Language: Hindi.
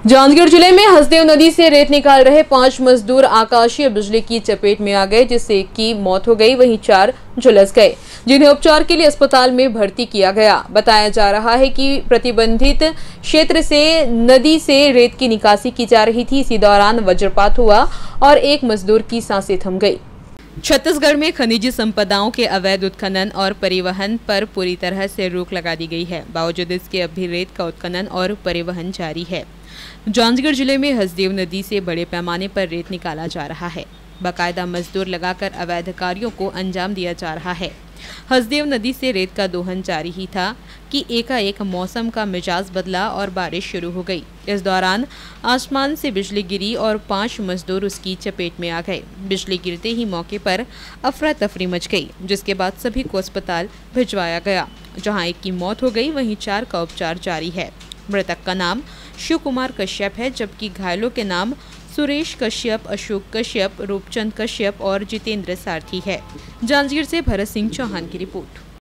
जांजगीर जिले में हसदेव नदी से रेत निकाल रहे 5 मजदूर आकाशीय बिजली की चपेट में आ गए, जिससे एक की मौत हो गई, वहीं 4 झुलस गए, जिन्हें उपचार के लिए अस्पताल में भर्ती किया गया। बताया जा रहा है कि प्रतिबंधित क्षेत्र से नदी से रेत की निकासी की जा रही थी। इसी दौरान वज्रपात हुआ और एक मजदूर की सांसें थम गई। छत्तीसगढ़ में खनिज संपदाओं के अवैध उत्खनन और परिवहन पर पूरी तरह से रोक लगा दी गई है। बावजूद इसके अब भी रेत का उत्खनन और परिवहन जारी है। जांजगीर जिले में हसदेव नदी से बड़े पैमाने पर रेत निकाला जा रहा है। बाकायदा मजदूर लगाकर अवैध कार्यों को अंजाम दिया जा रहा है। हसदेव नदी से रेत का दोहन जारी ही था कि एकाएक मौसम का मिजाज बदला और बारिश शुरू हो गई। इस दौरान आसमान से बिजली गिरी और 5 मजदूर उसकी चपेट में आ गए। बिजली गिरते ही मौके पर अफरा तफरी मच गई, जिसके बाद सभी को अस्पताल भिजवाया गया, जहां एक की मौत हो गई, वहीं 4 का उपचार जारी है। मृतक का नाम शिव कुमार कश्यप है, जबकि घायलों के नाम सुरेश कश्यप, अशोक कश्यप, रूपचंद कश्यप और जितेंद्र सारथी है। जांजगीर से भरत सिंह चौहान की रिपोर्ट।